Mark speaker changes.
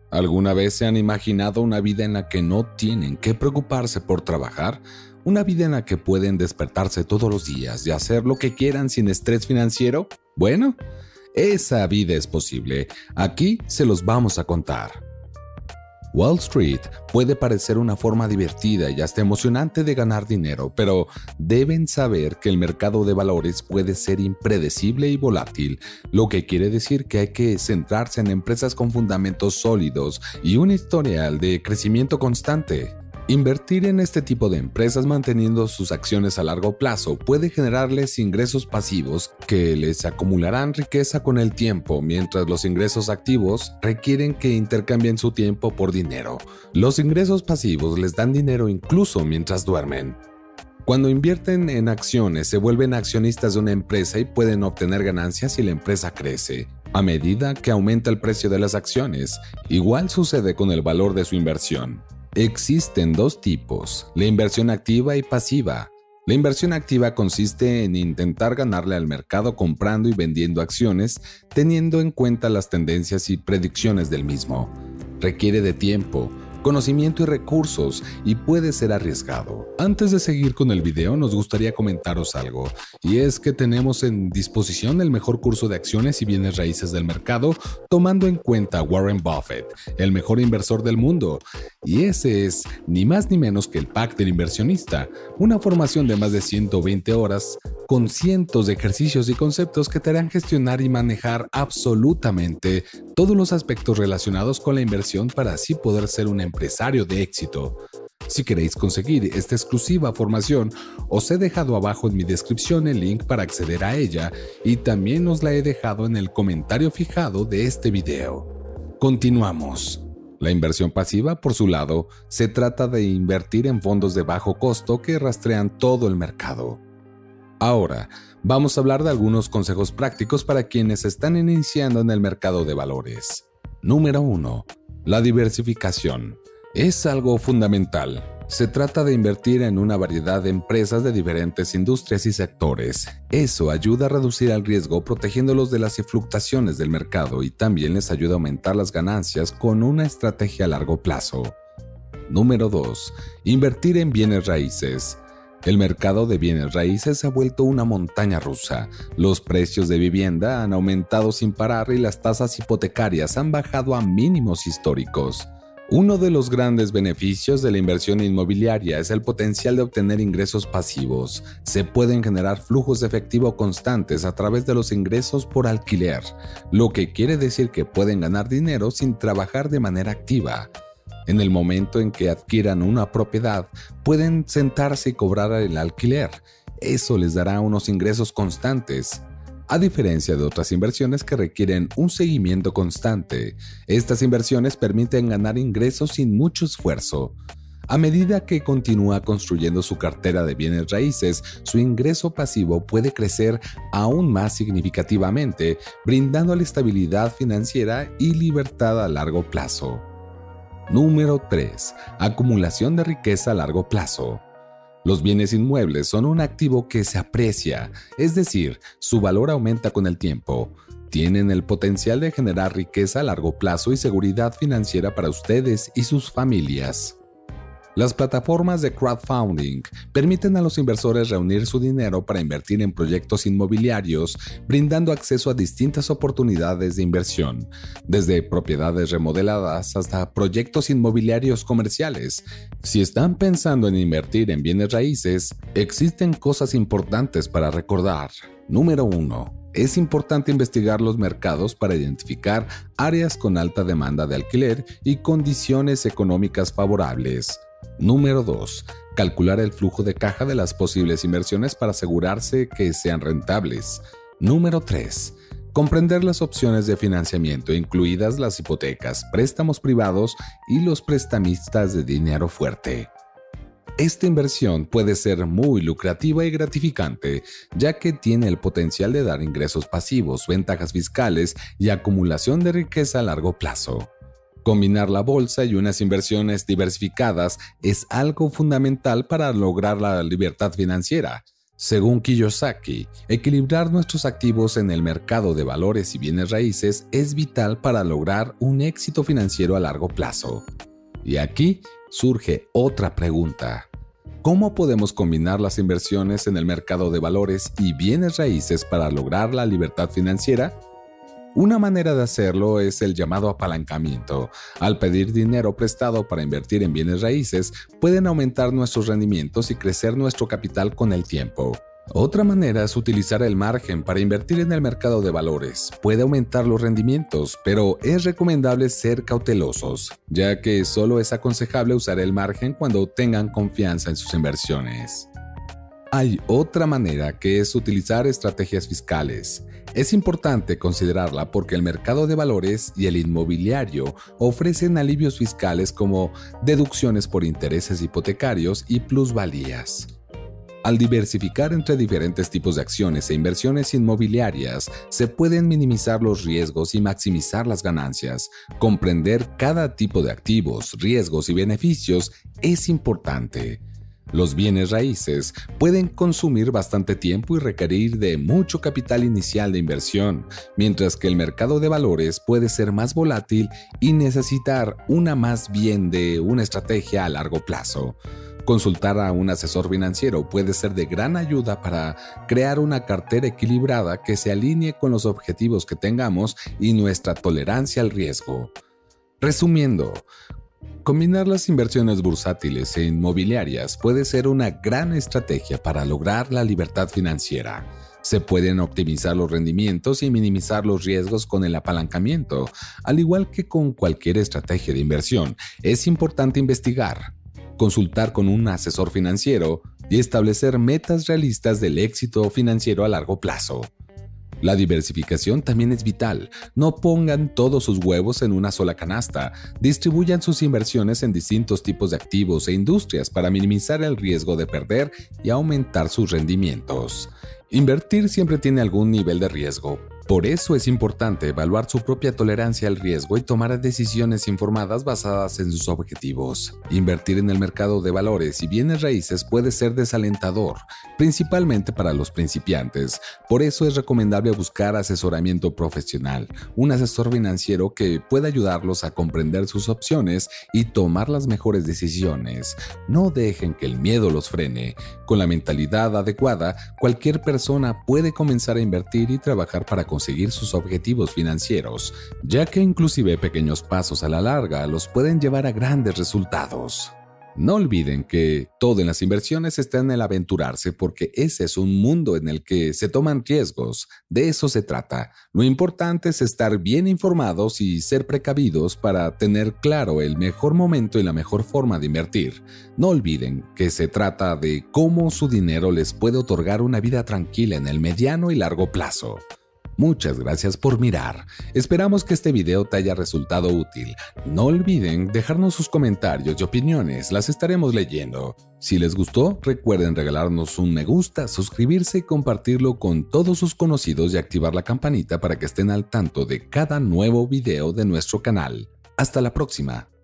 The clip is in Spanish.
Speaker 1: ¿Alguna vez se han imaginado una vida en la que no tienen que preocuparse por trabajar? ¿Una vida en la que pueden despertarse todos los días y hacer lo que quieran sin estrés financiero? Bueno, esa vida es posible. Aquí se los vamos a contar. Wall Street puede parecer una forma divertida y hasta emocionante de ganar dinero, pero deben saber que el mercado de valores puede ser impredecible y volátil, lo que quiere decir que hay que centrarse en empresas con fundamentos sólidos y un historial de crecimiento constante. Invertir en este tipo de empresas manteniendo sus acciones a largo plazo puede generarles ingresos pasivos que les acumularán riqueza con el tiempo, mientras los ingresos activos requieren que intercambien su tiempo por dinero. Los ingresos pasivos les dan dinero incluso mientras duermen. Cuando invierten en acciones, se vuelven accionistas de una empresa y pueden obtener ganancias si la empresa crece. A medida que aumenta el precio de las acciones, igual sucede con el valor de su inversión. Existen dos tipos, la inversión activa y pasiva. La inversión activa consiste en intentar ganarle al mercado comprando y vendiendo acciones, teniendo en cuenta las tendencias y predicciones del mismo. Requiere de tiempo, conocimiento y recursos y puede ser arriesgado. Antes de seguir con el video, nos gustaría comentaros algo, y es que tenemos en disposición el mejor curso de acciones y bienes raíces del mercado, tomando en cuenta a Warren Buffett, el mejor inversor del mundo, y ese es ni más ni menos que el Pack del Inversionista, una formación de más de 120 horas con cientos de ejercicios y conceptos que te harán gestionar y manejar absolutamente todos los aspectos relacionados con la inversión para así poder ser un empresario de éxito. Si queréis conseguir esta exclusiva formación, os he dejado abajo en mi descripción el link para acceder a ella y también os la he dejado en el comentario fijado de este video. Continuamos. La inversión pasiva, por su lado, se trata de invertir en fondos de bajo costo que rastrean todo el mercado. Ahora, vamos a hablar de algunos consejos prácticos para quienes están iniciando en el mercado de valores. Número 1. La diversificación. Es algo fundamental. Se trata de invertir en una variedad de empresas de diferentes industrias y sectores. Eso ayuda a reducir el riesgo protegiéndolos de las fluctuaciones del mercado y también les ayuda a aumentar las ganancias con una estrategia a largo plazo. Número 2. Invertir en bienes raíces. El mercado de bienes raíces se ha vuelto una montaña rusa. Los precios de vivienda han aumentado sin parar y las tasas hipotecarias han bajado a mínimos históricos. Uno de los grandes beneficios de la inversión inmobiliaria es el potencial de obtener ingresos pasivos. Se pueden generar flujos de efectivo constantes a través de los ingresos por alquiler, lo que quiere decir que pueden ganar dinero sin trabajar de manera activa. En el momento en que adquieran una propiedad, pueden sentarse y cobrar el alquiler. Eso les dará unos ingresos constantes. A diferencia de otras inversiones que requieren un seguimiento constante, estas inversiones permiten ganar ingresos sin mucho esfuerzo. A medida que continúa construyendo su cartera de bienes raíces, su ingreso pasivo puede crecer aún más significativamente, brindándole estabilidad financiera y libertad a largo plazo. Número 3. Acumulación de riqueza a largo plazo. Los bienes inmuebles son un activo que se aprecia, es decir, su valor aumenta con el tiempo. Tienen el potencial de generar riqueza a largo plazo y seguridad financiera para ustedes y sus familias. Las plataformas de crowdfunding permiten a los inversores reunir su dinero para invertir en proyectos inmobiliarios, brindando acceso a distintas oportunidades de inversión, desde propiedades remodeladas hasta proyectos inmobiliarios comerciales. Si están pensando en invertir en bienes raíces, existen cosas importantes para recordar. Número 1. Es importante investigar los mercados para identificar áreas con alta demanda de alquiler y condiciones económicas favorables. Número 2. Calcular el flujo de caja de las posibles inversiones para asegurarse que sean rentables. Número 3. Comprender las opciones de financiamiento, incluidas las hipotecas, préstamos privados y los prestamistas de dinero fuerte. Esta inversión puede ser muy lucrativa y gratificante, ya que tiene el potencial de dar ingresos pasivos, ventajas fiscales y acumulación de riqueza a largo plazo. Combinar la bolsa y unas inversiones diversificadas es algo fundamental para lograr la libertad financiera. Según Kiyosaki, equilibrar nuestros activos en el mercado de valores y bienes raíces es vital para lograr un éxito financiero a largo plazo. Y aquí surge otra pregunta. ¿Cómo podemos combinar las inversiones en el mercado de valores y bienes raíces para lograr la libertad financiera? Una manera de hacerlo es el llamado apalancamiento. Al pedir dinero prestado para invertir en bienes raíces, pueden aumentar nuestros rendimientos y crecer nuestro capital con el tiempo. Otra manera es utilizar el margen para invertir en el mercado de valores. Puede aumentar los rendimientos, pero es recomendable ser cautelosos, ya que solo es aconsejable usar el margen cuando tengan confianza en sus inversiones. Hay otra manera que es utilizar estrategias fiscales. Es importante considerarla porque el mercado de valores y el inmobiliario ofrecen alivios fiscales como deducciones por intereses hipotecarios y plusvalías. Al diversificar entre diferentes tipos de acciones e inversiones inmobiliarias, se pueden minimizar los riesgos y maximizar las ganancias. Comprender cada tipo de activos, riesgos y beneficios es importante. Los bienes raíces pueden consumir bastante tiempo y requerir de mucho capital inicial de inversión, mientras que el mercado de valores puede ser más volátil y necesitar más bien de una estrategia a largo plazo. Consultar a un asesor financiero puede ser de gran ayuda para crear una cartera equilibrada que se alinee con los objetivos que tengamos y nuestra tolerancia al riesgo. Resumiendo, combinar las inversiones bursátiles e inmobiliarias puede ser una gran estrategia para lograr la libertad financiera. Se pueden optimizar los rendimientos y minimizar los riesgos con el apalancamiento. Al igual que con cualquier estrategia de inversión, es importante investigar, consultar con un asesor financiero y establecer metas realistas del éxito financiero a largo plazo. La diversificación también es vital. No pongan todos sus huevos en una sola canasta. Distribuyan sus inversiones en distintos tipos de activos e industrias para minimizar el riesgo de perder y aumentar sus rendimientos. Invertir siempre tiene algún nivel de riesgo. Por eso es importante evaluar su propia tolerancia al riesgo y tomar decisiones informadas basadas en sus objetivos. Invertir en el mercado de valores y bienes raíces puede ser desalentador, principalmente para los principiantes. Por eso es recomendable buscar asesoramiento profesional, un asesor financiero que pueda ayudarlos a comprender sus opciones y tomar las mejores decisiones. No dejen que el miedo los frene. Con la mentalidad adecuada, cualquier persona puede comenzar a invertir y trabajar para conseguir sus objetivos financieros, ya que inclusive pequeños pasos a la larga los pueden llevar a grandes resultados. No olviden que todo en las inversiones está en el aventurarse, porque ese es un mundo en el que se toman riesgos. De eso se trata. Lo importante es estar bien informados y ser precavidos para tener claro el mejor momento y la mejor forma de invertir. No olviden que se trata de cómo su dinero les puede otorgar una vida tranquila en el mediano y largo plazo. Muchas gracias por mirar. Esperamos que este video te haya resultado útil. No olviden dejarnos sus comentarios y opiniones, las estaremos leyendo. Si les gustó, recuerden regalarnos un me gusta, suscribirse y compartirlo con todos sus conocidos y activar la campanita para que estén al tanto de cada nuevo video de nuestro canal. Hasta la próxima.